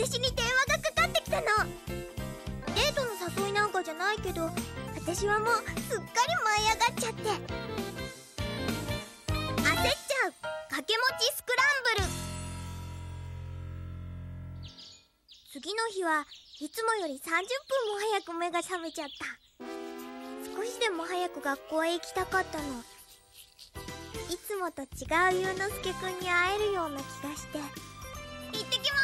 私に電話がかかってきたの。デートの誘いなんかじゃないけど、私はもうすっかり舞い上がっちゃって、焦っちゃう掛け持ちスクランブル。次の日はいつもより30分も早く目が覚めちゃった。少しでも早く学校へ行きたかったの。いつもと違うゆうのすけくんに会えるような気がして。行ってきます。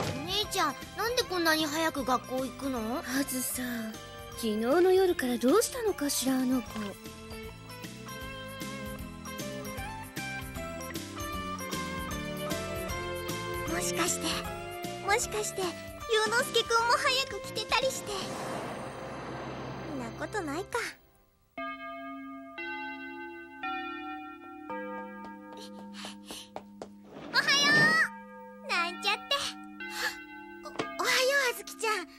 お姉ちゃん、なんでこんなに早く学校行くの？ はずさ、昨日の夜からどうしたのかしら、あの子。 もしかしてゆうのすけくんも早く来てたりして。んなことないか。おはよう。なんちゃって。 おはよう、あずきちゃん。 おはよう、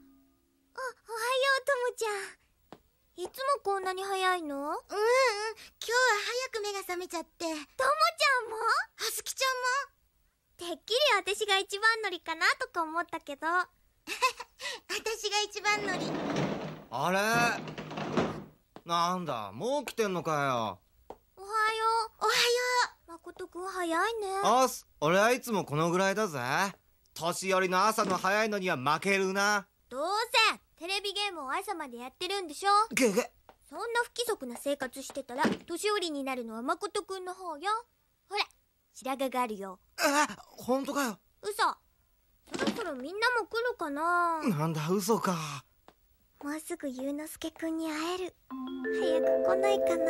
ともちゃん。いつもこんなに早いの？ 今日は早く目が覚めちゃって。 ともちゃんも？ あずきちゃんも？ てっきり私が一番乗りかなとか思ったけど。 私が一番乗り。 あれ、なんだ、もう来てんのかよ。 おはよう。 おはよまことくん早いね。 おっす、俺はいつもこのぐらいだぜ。年寄りの朝の早いのには負けるな。 どうせテレビゲームを朝までやってるんでしょ。 げげ。 そんな不規則な生活してたら年寄りになるのはまことくんの方よ。ほら、白髪があるよ。 ほんとかよ。 嘘。そろそろみんなも来るかな。 なんだ、嘘か。 もうすぐゆうのすけくんに会える。早く来ないかな。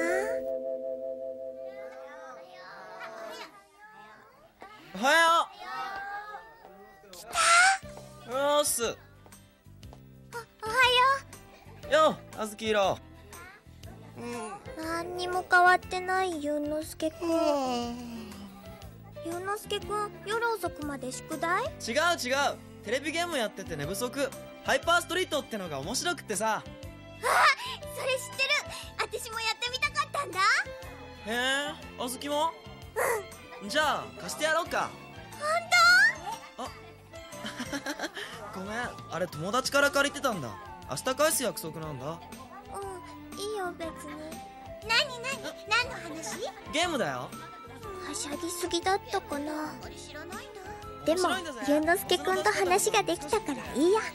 おはよ来た。 う。よーす。 おはよよう、あずきいろ。 う。なんにも変わってないゆうのすけくん。ゆうのすけくん、夜遅くまで宿題？ 違う。テレビゲームやってて寝不足。ハイパーストリートってのが面白くってさ。 それ知ってる。私もやってみたかったんだ。 へえ、あずきも？じゃあ貸してやろうか。 本あごめん、あれ友達から借りてたんだ。明日返す約束なんだ。 当？いいよ別に。 何の話？ ゲームだよ。 はしゃぎすぎだったかな。 あれ知らないんだ。 でも面白いんだぜゆうのすけくんと話ができたからいいや。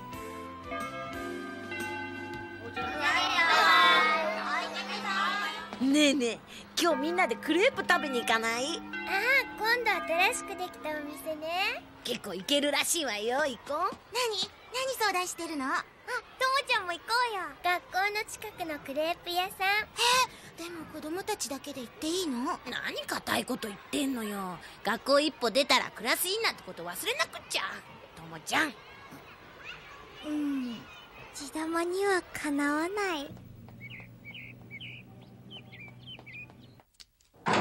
ねえねえ、今日みんなでクレープ食べに行かない？ 今度新しくできたお店ね。 結構行けるらしいわよ。行こう。 何相談してるの？ ともちゃんも行こうよ。学校の近くのクレープ屋さん。 でも子供たちだけで行っていいの？ 何固いこと言ってんのよ。学校一歩出たらクラスインなんてこと忘れなくっちゃ。ともちゃん。 地玉にはかなわない。ただい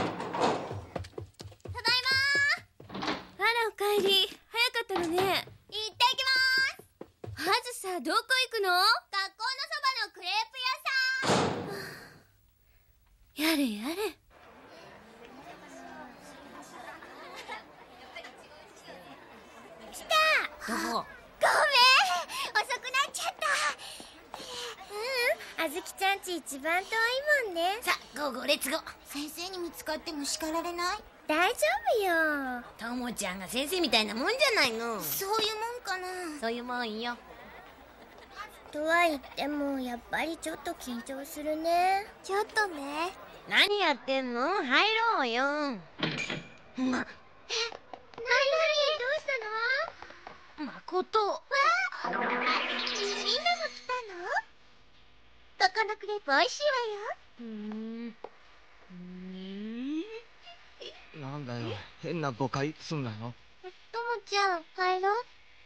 まー。あら、おかえり。早かったのね。行ってきまーす。はずさ、どこ行くの？学校のそばのクレープ屋さん。やれやれ。来た。 どこ？ ごめん、遅くなっちゃった。あずきちゃんち一番遠いもんね。 さあ、ゴーゴーレッツゴー。 先生に見つかっても叱られない？ 大丈夫よ。 ともちゃんが先生みたいなもんじゃないの。 そういうもんかな。 そういうもんよ。 とは言ってもやっぱりちょっと緊張するね。ちょっとね。 何やってんの？入ろうよ。 なにどうしたの？ まこと。 みんなも来たの？ここのクレープ美味しいわよ。 なんだよ、変な誤解すんなよ。 ともちゃん、入ろう。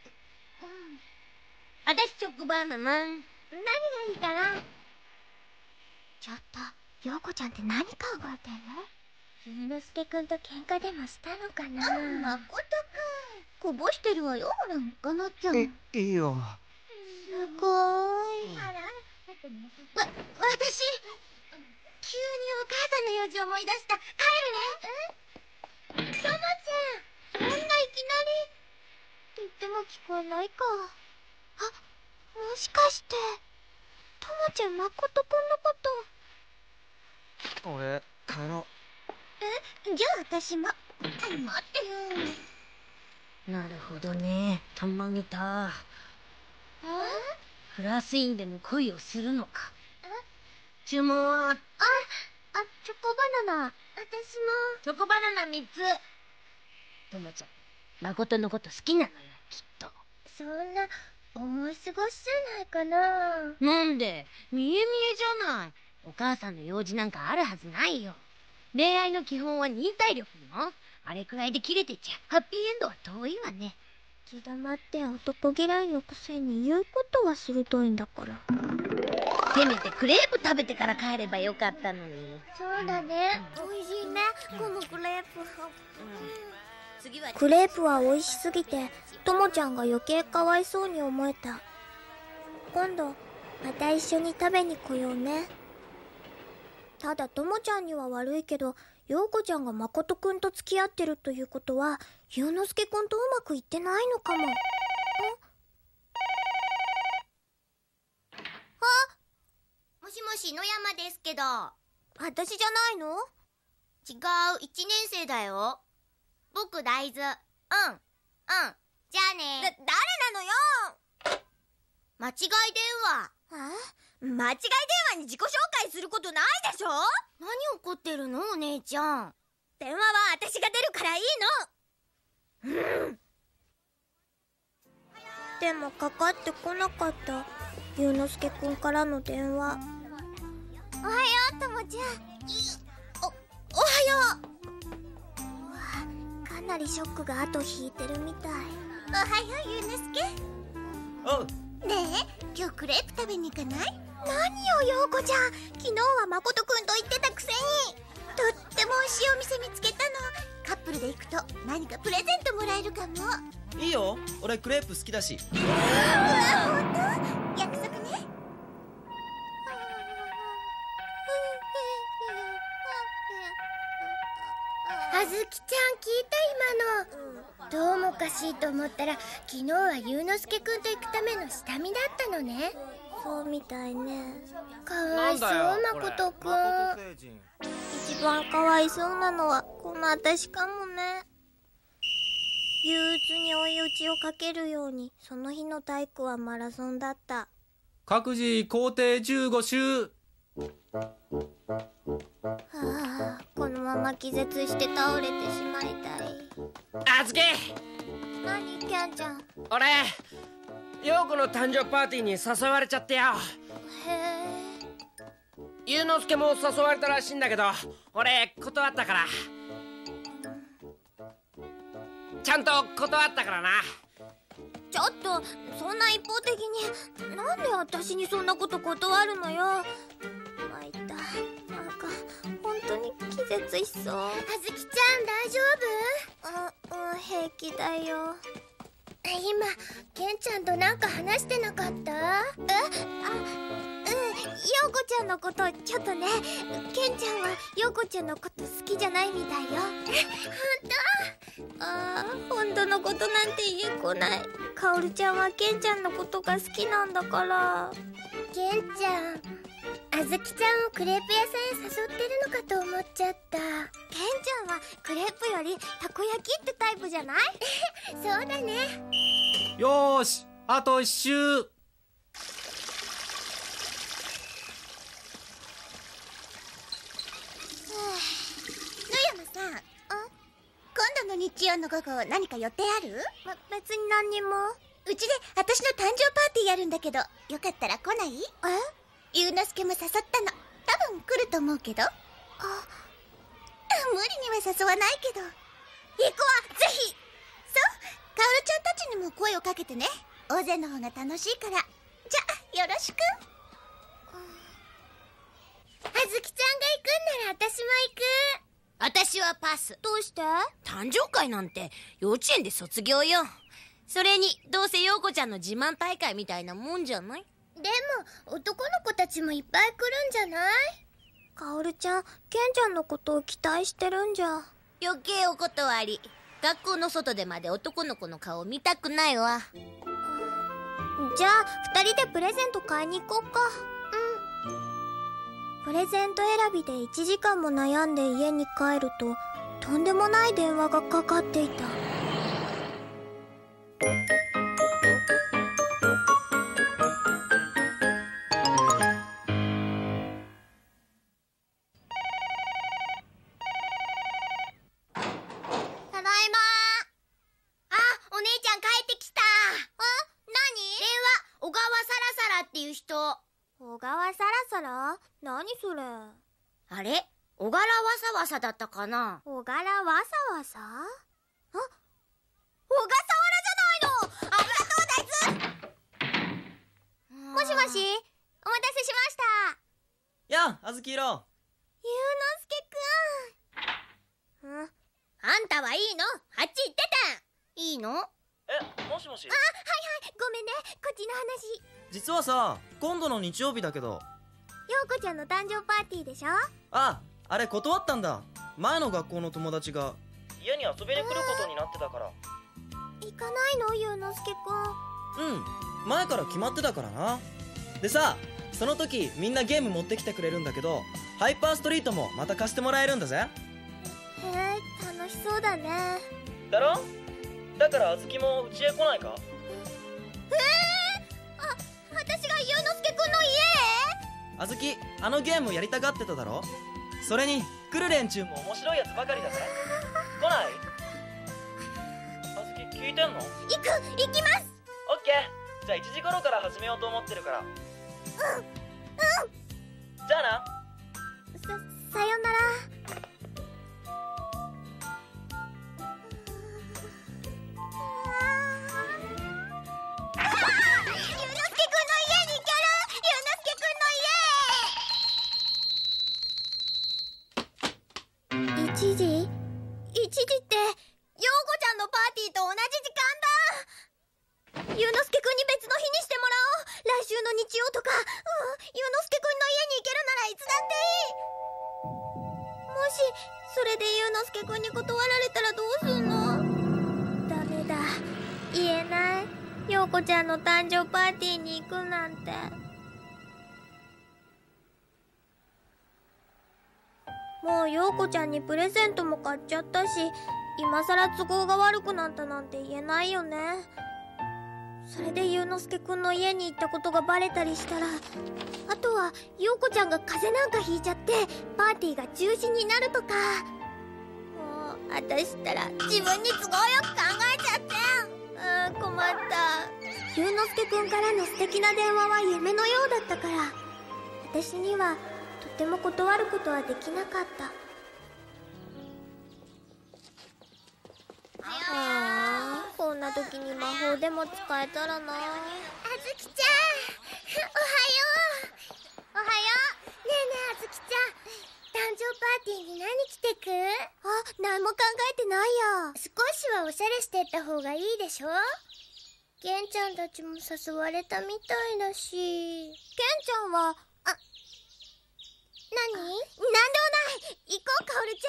私職場なの。 何がいいかな？ちょっと、ようこちゃんって何考えてんの？ゆうのすけくんと喧嘩でもしたのかな？ まことくん、こぼしてるわよ、ほら、かなちゃん。 いいよ。 すごーい。 私、急にお母さんの用事思い出した。帰るね。 ともちゃん、そんな聞こえないか。あ、もしかしてともちゃんまことくんのこと。 俺帰ろじゃあ私も。待ってよ。 なるほどね。たまげた。クラス委員でも恋をするのか。注文はチョコバナナ。私も。 チョコバナナ3つ。ともちゃん、誠のこと好きなのよ、きっと。 そんな思い過ごしじゃないかな。 なんで、見え見えじゃない。お母さんの用事なんかあるはずないよ。恋愛の基本は忍耐力よ。あれくらいで切れてちゃハッピーエンドは遠いわね。 気黙って男嫌いのくせに言うことは鋭いんだから。 せめてクレープ食べてから帰ればよかったのに。 そうだね。 美味しいね、このクレープ。 次はクレープは美味しすぎてともちゃんが余計かわいそうに思えた。今度また一緒に食べに来ようね。ただともちゃんには悪いけど、ようこちゃんがまことくんと付き合ってるということはゆうのすけくんとうまくいってないのかも。 もしもし、野山ですけど。 私じゃないの？ 違う、1年生だよ。僕大豆。じゃあね。 誰なのよ。 間違い電話。 間違い電話に自己紹介することないでしょ。 何怒ってるのお姉ちゃん。 電話は私が出るからいいの。でもかかってこなかった、ゆうのすけくんからの電話。おはようともちゃん。おはよう。かなりショックが後引いてるみたい。 おはよう、ゆうのすけ。 おう。 ねえ、今日クレープ食べに行かない？ 何よ、ようこちゃん。昨日はまことくんと言ってたくせに。 とっても美味しいお店見つけたの。カップルで行くと何かプレゼントもらえるかも。 いいよ、俺クレープ好きだし。 本当？約束ね。あずきちゃん、聞いた今の。どうもかしいと思ったら、昨日はゆうのすけくんと行くための下見だったのね。 そうみたいね。 かわいそう、まことくん。 一番かわいそうなのはこの私かもね。憂鬱に追い打ちをかけるようにその日の体育はマラソンだった。 各自校庭15周。 このまま気絶して倒れてしまいたい。 あずき、 何、キャンちゃん。 俺陽子の誕生パーティーに誘われちゃってよ。 へえ。 ゆうのすけも誘われたらしいんだけど、俺断ったから。ちゃんと断ったからな。 ちょっとそんな一方的になんで私にそんなこと断るのよ。参った。なんか本当に気絶しそう。 あずきちゃん、大丈夫？ 平気だよ。 今ケンちゃんとなんか話してなかった？ ようこちゃんのことちょっとね。ケンちゃんはようこちゃんのこと好きじゃないみたいよ。本当のことなんて言えこない。かおるちゃんはケンちゃんのことが好きなんだから。 ケンちゃん、あずきちゃんをクレープ屋さんへ誘ってるのかと思っちゃった。 ケンちゃんはクレープよりたこ焼きってタイプじゃない？ そうだね。 よーし、あと1周。 野山さん、今度の日曜の午後何か予定ある？ 別に何にも。 うちで私の誕生パーティーやるんだけど、よかったら来ない？ゆうのすけも誘ったの。多分来ると思うけど。無理には誘わないけど。行くわ、ぜひ。そう、かおるちゃんたちにも声をかけてね。大勢の方が楽しいから。じゃあ、よろしく。あずきちゃんが行くんなら私も行く。 私はパス。 どうして？ 誕生会なんて幼稚園で卒業よ。それにどうせ陽子ちゃんの自慢大会みたいなもんじゃない？ でも男の子たちもいっぱい来るんじゃない？ かおるちゃん、ケンちゃんのことを期待してるんじゃ。 余計お断り。 学校の外でまで男の子の顔見たくないわ。 じゃあ2人でプレゼント買いに行こうか。プレゼント選びで1時間も悩んで家に帰るととんでもない電話がかかっていた。 ただいま。あ、お姉ちゃん帰ってきた。何？電話、小川サラサラっていう人。 小川サラサラ？何それ？ あれ？小柄わさわさだったかな？ 小柄わさわさ？あ、小笠原じゃないの！ありがとうです。もしもし、お待たせしました。 やあ、あずきいろ。 ゆうのすけくん。 あんたはいいの？あっち行ってた。いいの？ もしもし。 ごめんね、こっちの話。 実はさ、今度の日曜日だけど。 ようこちゃんの誕生パーティーでしょ？ あれ断ったんだ。前の学校の友達が家に遊びに来ることになってたから。 行かないの、ゆうのすけくん。 前から決まってたからな。でさ、その時みんなゲーム持ってきてくれるんだけど、ハイパーストリートもまた貸してもらえるんだぜ。 へえ、楽しそうだね。 だろ？だからあずきもうちへ来ないか？ 私がゆうのすけくんのあずき、あのゲームやりたがってただろ？それに来る連中も面白いやつばかりだぜ。来ない？あずき聞いてんの？ 行きます。 オッケー。じゃあ1時頃から始めようと思ってるから。じゃあな。 さよなら。1時って、ようこちゃんのパーティーと同じ時間だ。ゆうのすけくんに別の日にしてもらおう。来週の日曜とか。ゆうのすけくんの家に行けるならいつだっていい。もしそれでゆうのすけくんに断られたらどうすんの？ダメだ、言えない。ようこちゃんの誕生パーティーに行くなんて。もうようこちゃんにプレゼントも買っちゃったし、今さら都合が悪くなったなんて言えないよね。それでゆうのすけくんの家に行ったことがバレたりしたら、あとはようこちゃんが風邪なんかひいちゃってパーティーが中止になるとか。もう私ったら自分に都合よく考えちゃって、困った。ゆうのすけくんからの素敵な電話は夢のようだったから、私にはとても断ることはできなかった。こんな時に魔法でも使えたらな。あずきちゃん、おはよう。おはよう。ねえねえ、あずきちゃん、誕生パーティーに何着てく？何も考えてないよ。少しはおしゃれしてった方がいいでしょ？ケンちゃんたちも誘われたみたいだし。ケンちゃんは何？なんでもない。行こう、かおるち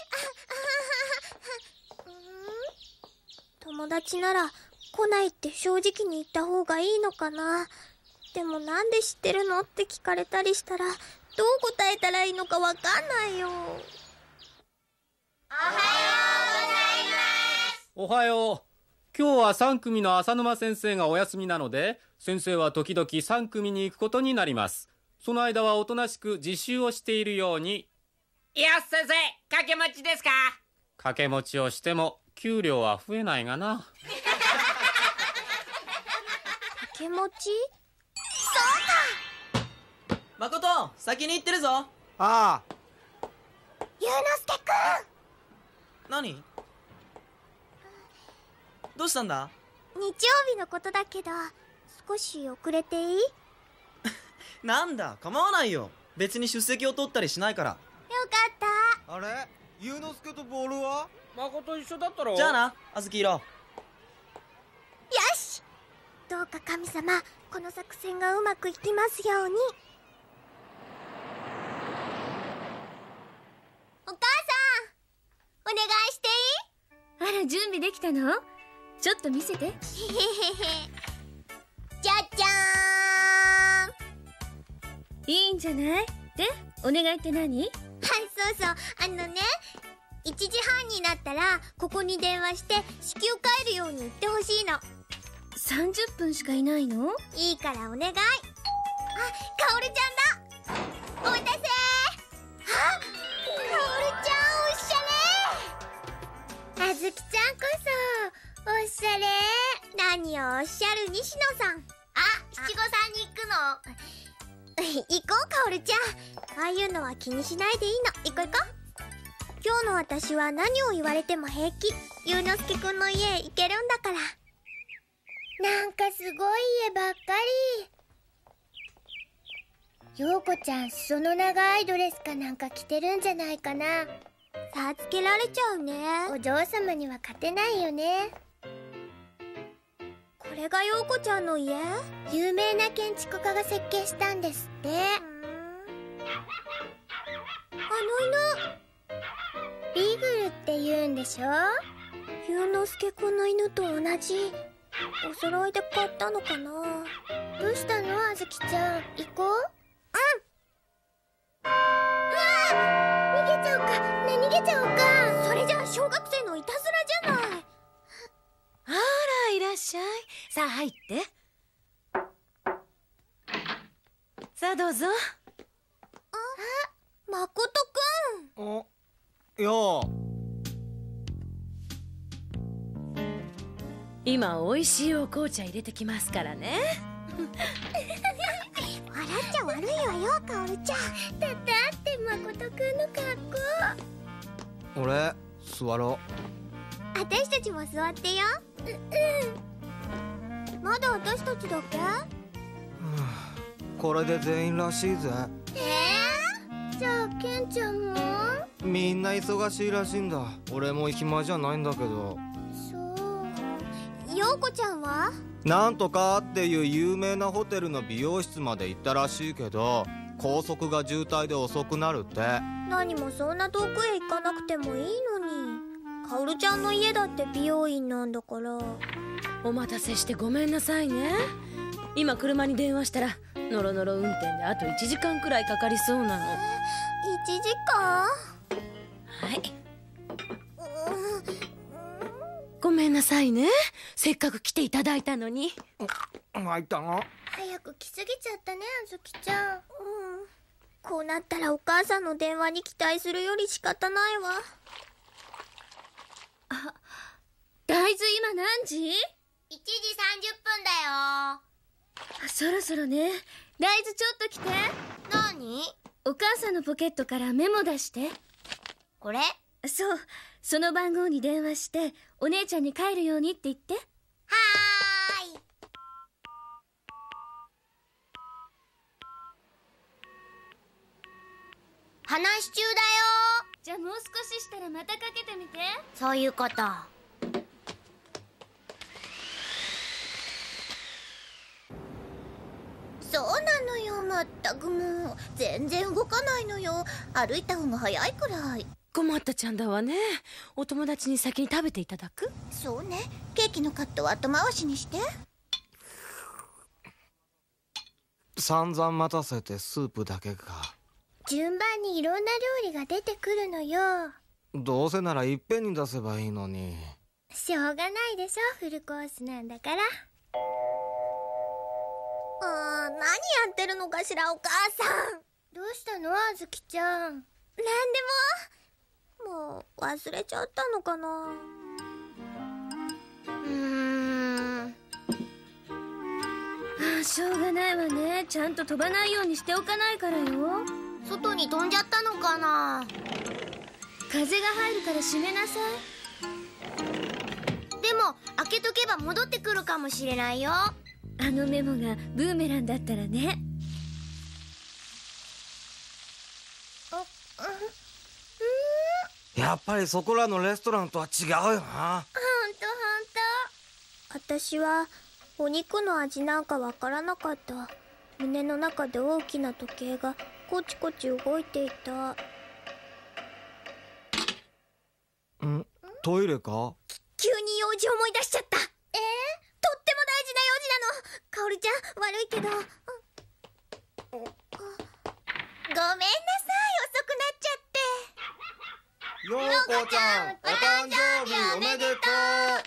ゃん。友達なら来ないって正直に言った方がいいのかな。でもなんで知ってるのって聞かれたりしたらどう答えたらいいのかわかんないよ。 おはよう。今日は3組の浅沼先生がお休みなので、先生は時々3組に行くことになります。その間はおとなしく自習をしているように。 いや先生、掛け持ちですか？ 掛け持ちをしても給料は増えないがな。 掛け持ち？ 誠、先に行ってるぞ。 ああ、 ゆうのすけくん。 何？どうしたんだ？ 日曜日のことだけど少し遅れていい？ なんだ、構わないよ。別に出席を取ったりしないから。 よかった。 あれ、ゆうのすけとボールは？ 誠一緒だったろ。 じゃあな、あずきいろ。 よし、どうか神様、この作戦がうまくいきますように。お母さん、お願いしていい？ あら、準備できたの？ちょっと見せて。 へへへへ。じゃじゃーん。 いいんじゃない？で、お願いって何？ はい、そうそう。1時半になったらここに電話して至急帰るように言ってほしいの。 30分しかいないの？ いいからお願い。あ、かおるちゃんだ。お待たせー。あ、かおるちゃんおしゃれー。あずきちゃんこそおしゃれー。何をおっしゃる西野さん。七五三に行くの？行こう、かおるちゃん。ああいうのは気にしないでいいの。行こう行こう。今日の私は何を言われても平気。ゆうのすけくんの家へ行けるんだから。なんかすごい家ばっかり。ようこちゃん、裾の長いドレスかなんか着てるんじゃないかな。さあつけられちゃうね。お嬢様には勝てないよね。これがようこちゃんの家？有名な建築家が設計したんですって。ビーグルって言うんでしょ？ゆうのすけくんの犬と同じ。お揃いで買ったのかな。どうしたの、あずきちゃん。行こう。うん。うわ！逃げちゃおうか。ね、逃げちゃおうか。それじゃあ小学生のいたずらじゃない。 あら、いらっしゃい。さあ入って。さあどうぞ。 まことくん。 よ今美味しいお紅茶入れてきますからね。 笑っちゃ悪いわよ、かおるちゃん。だってまことくんの格好。 俺座ろう。私たちも座ってよ。まだ私たちだけ？ これで全員らしいぜ。 じゃあケンちゃんも？ みんな忙しいらしいんだ。俺も暇じゃないんだけど。 そう。ようこちゃんは？ なんとかっていう有名なホテルの美容室まで行ったらしいけど、高速が渋滞で遅くなるって。 何もそんな遠くへ行かなくてもいいのに。かおるちゃんの家だって美容院なんだから。 お待たせしてごめんなさいね。今車に電話したらノロノロ運転であと1時間くらいかかりそうなの。 1時間？ はい。ごめんなさいね。せっかく来ていただいたのに。 入ったの？ 早く来すぎちゃったね、あずきちゃん。こうなったらお母さんの電話に期待するより仕方ないわ。 あ、大豆今何時？ 1時30分だよ。 そろそろね。大豆ちょっと来て。 何？ お母さんのポケットからメモ出して。 これ？ そう、その番号に電話してお姉ちゃんに帰るようにって言って。 はーい。話し中だよ。 じゃあもう少ししたらまたかけてみて。 そういうこと。そうなのよ、まったくもう全然動かないのよ。歩いた方が早いくらい。 困ったちゃんだわね。お友達に先に食べていただく？ そうね。ケーキのカットは後回しにして。 散々待たせてスープだけか。 順番にいろんな料理が出てくるのよ。 どうせならいっぺんに出せばいいのに。 しょうがないでしょ、フルコースなんだから。何やってるのかしら、お母さん。どうしたの、あずきちゃん。なんでも。もう忘れちゃったのかな。 しょうがないわね。ちゃんと飛ばないようにしておかないからよ。 外に飛んじゃったのかな。 風が入るから閉めなさい。でも開けとけば戻ってくるかもしれないよ。 あのメモがブーメランだったらね。 やっぱりそこらのレストランとは違うよな。 ほんと。私はお肉の味なんかわからなかった。胸の中で大きな時計がコチコチ動いていた。 トイレか？ 急に用事思い出しちゃった。とっても大事な用事なの。カオルちゃん、悪いけど。 ごめんなさい、遅くなっちゃって。 ようこちゃん、お誕生日おめでとう。 ありがとう。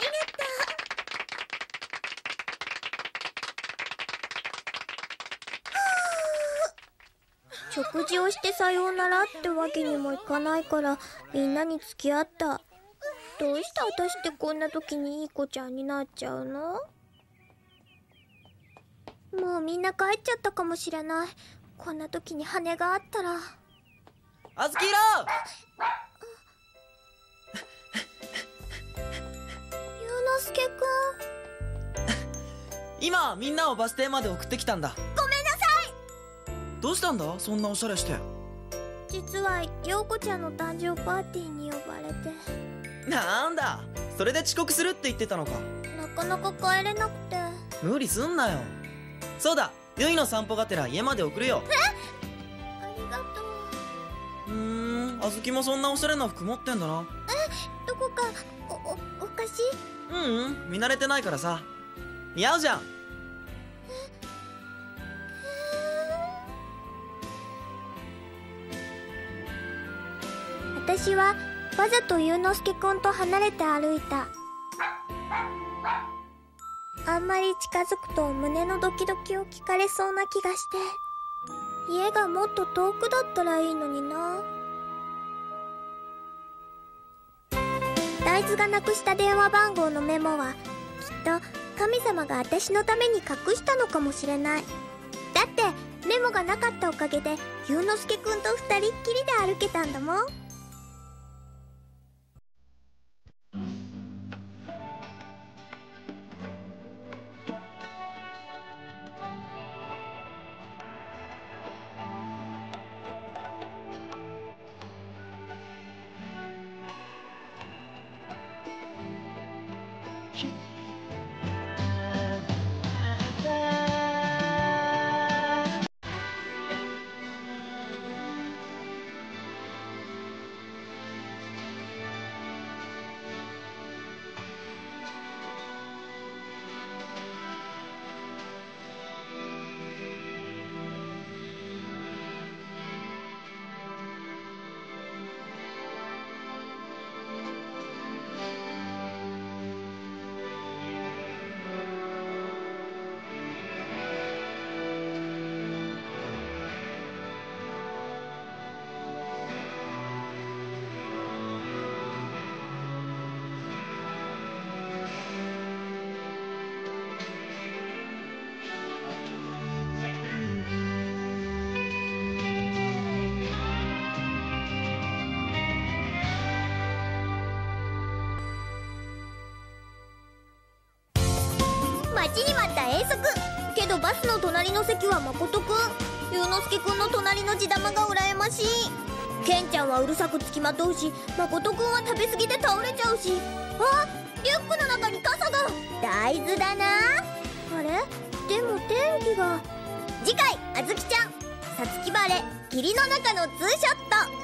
食事をしてさようならってわけにもいかないからみんなに付き合った。どうして私ってこんな時にいい子ちゃんになっちゃうの？もうみんな帰っちゃったかもしれない。こんな時に羽があったら。 あずきいろゆうのすけくん、 今みんなをバス停まで送ってきたんだ。 ごめんなさい。 どうしたんだ、そんなおしゃれして。 実はようこちゃんの誕生パーティーに呼ばれて。 なんだ、それで遅刻するって言ってたのか。 なかなか帰れなくて。 無理すんなよ。そうだ、ゆいの散歩がてら家まで送るよ。 ありがとう。 あずきもそんなおしゃれな服持ってんだな。 どこかおかしい？ 見慣れてないからさ。似合うじゃん。 私はわざとゆうのすけくんと離れて歩いた。あんまり近づくと胸のドキドキを聞かれそうな気がして、家がもっと遠くだったらいいのにな。大豆がなくした電話番号のメモはきっと神様が私のために隠したのかもしれない。だってメモがなかったおかげでゆうのすけくんと二人っきりで歩けたんだもん。待ちに待った遠足。けどバスの隣の席は誠くん、ゆうのすけくんの隣の地玉が羨ましい。ケンちゃんはうるさくつきまとうし、誠くんは食べ過ぎて倒れちゃうし。あ、リュックの中に傘が。大豆だな。あれ、でも天気が。次回あずきちゃん、さつき晴れ霧の中のツーショット。